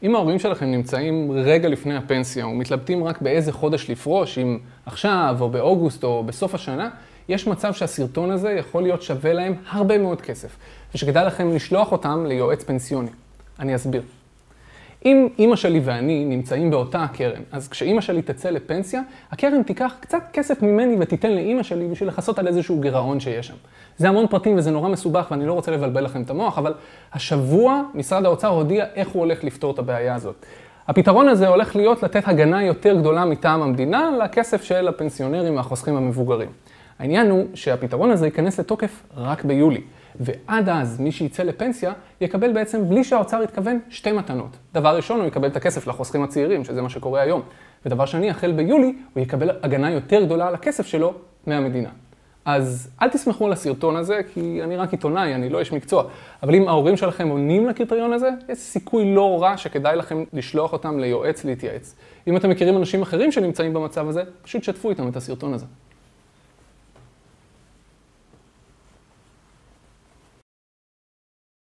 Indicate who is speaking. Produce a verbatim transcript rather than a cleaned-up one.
Speaker 1: אם ההורים שלכם נמצאים רגע לפני הפנסיה ומתלבטים רק באיזה חודש לפרוש, אם עכשיו או באוגוסט או בסוף השנה, יש מצב שהסרטון הזה יכול להיות שווה להם הרבה מאוד כסף, ושכדאי לכם לשלוח אותם ליועץ פנסיוני. אני אסביר. אם אמא שלי ואני נמצאים באותה הקרן, אז כשאמא שלי תצא לפנסיה, הקרן תיקח קצת כסף ממני ותיתן לאמא שלי בשביל לחסות על איזשהו גירעון שיש שם. זה המון פרטים וזה נורא מסובך ואני לא רוצה לבלבל לכם את המוח, אבל השבוע משרד האוצר הודיע איך הוא הולך לפתור את הבעיה הזאת. הפתרון הזה הולך להיות לתת הגנה יותר גדולה מטעם המדינה לכסף של הפנסיונרים והחוסכים המבוגרים. העניין הוא שהפתרון הזה ייכנס לתוקף רק ביולי. ועד אז מי שיצא לפנסיה יקבל בעצם בלי שהאוצר יתכוון שתי מתנות. דבר ראשון הוא יקבל את הכסף לחוסכים הצעירים, שזה מה שקורה היום. ודבר שני, החל ביולי הוא יקבל הגנה יותר גדולה על הכסף שלו מהמדינה. אז אל תסמכו על הסרטון הזה, כי אני רק עיתונאי, אני לא איש מקצוע. אבל אם ההורים שלכם עונים לקריטריון הזה, יש סיכוי לא רע שכדאי לכם לשלוח אותם ליועץ להתייעץ. אם אתם מכירים אנשים אחרים שנמצאים במצב הזה, פשוט שתפו איתם את הסרטון הזה.